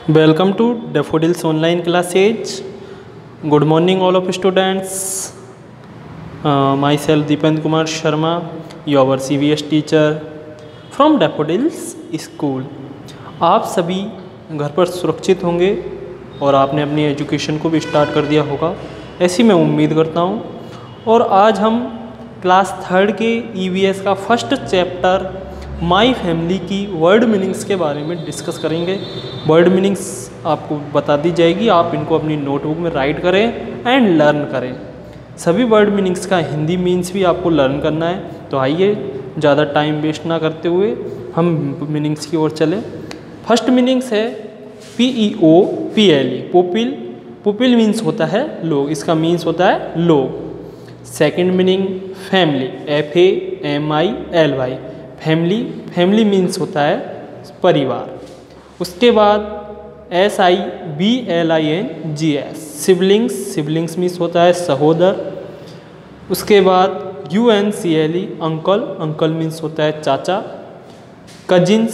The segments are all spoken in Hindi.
Welcome to Daffodils Online Classes. Good morning, all of students. Myself Deepan Kumar Sharma, your CBS teacher from Daffodils School. आप सभी घर पर सुरक्षित होंगे और आपने अपनी एजुकेशन को भी स्टार्ट कर दिया होगा, ऐसी मैं उम्मीद करता हूँ। और आज हम क्लास 3 के EVS का फर्स्ट चैप्टर माई फैमिली की वर्ड मीनिंग्स के बारे में डिस्कस करेंगे। वर्ड मीनिंग्स आपको बता दी जाएगी, आप इनको अपनी नोटबुक में राइट करें एंड लर्न करें। सभी वर्ड मीनिंग्स का हिंदी मीन्स भी आपको लर्न करना है। तो आइए ज़्यादा टाइम वेस्ट ना करते हुए हम मीनिंग्स की ओर चलें। फर्स्ट मीनिंग्स है PEOPLE, पुपिल। पुपिल मीन्स होता है लोग, इसका मीन्स होता है लोग। Second meaning family, FAMILY, family. Family means होता है परिवार। उसके बाद SIBLINGS, सिबलिंग्स। सिबलिंग्स मीन्स होता है सहोदर। उसके बाद UNCLE, अंकल। अंकल मीन्स होता है चाचा। Cousins,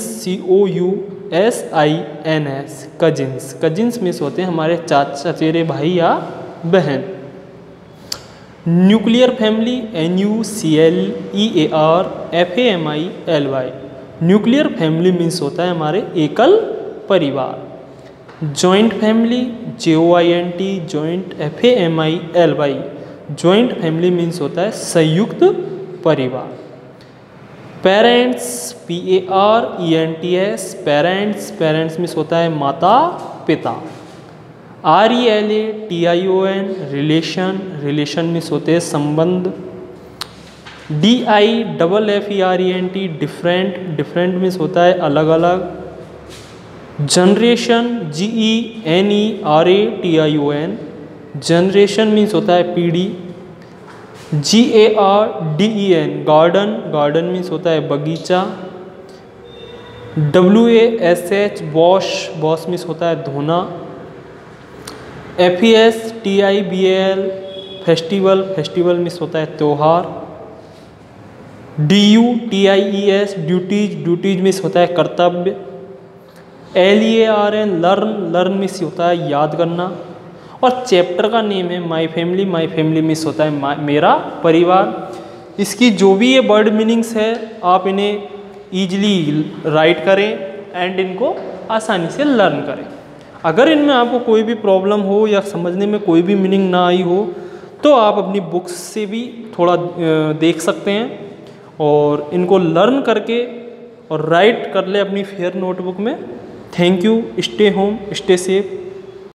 COUSINS, cousins. Cousins means होते हैं हमारे चाचा, चचेरे भाई या बहन। Nuclear family, NUCLEAR FAMILY, nuclear family means होता है हमारे एकल परिवार। Joint family, JOINT, joint FAMILY, joint family means होता है संयुक्त परिवार। Parents, PARENTS, parents. Parents means होता है माता पिता। RELATION, relation. रिलेशन मीन्स होते हैं संबंध। DIFFERENT, different. डिफरेंट मीन्स होता है अलग अलग। जनरेशन, GENERATION, जनरेशन मीन्स होता है पीढ़ी। GARDEN, garden. गार्डन मीन्स होता है बगीचा। WASH, wash. वॉश मीन्स होता है धोना। FESTIVAL, festival. फेस्टिवल मीन्स होता है त्यौहार। DUTIES, duties. ड्यूटीज मीन्स होता है कर्तव्य। LEARN, learn. लर्न मीन्स होता है याद करना। और चैप्टर का नेम है my family. My family means होता है मेरा परिवार। इसकी जो भी ये वर्ड मीनिंग्स है आप इन्हें ईजिली राइट करें एंड इनको आसानी से लर्न करें। अगर इनमें आपको कोई भी प्रॉब्लम हो या समझने में कोई भी मीनिंग ना आई हो तो आप अपनी बुक्स से भी थोड़ा देख सकते हैं और इनको लर्न करके और राइट कर ले अपनी फेयर नोटबुक में। Thank you. Stay home, stay safe.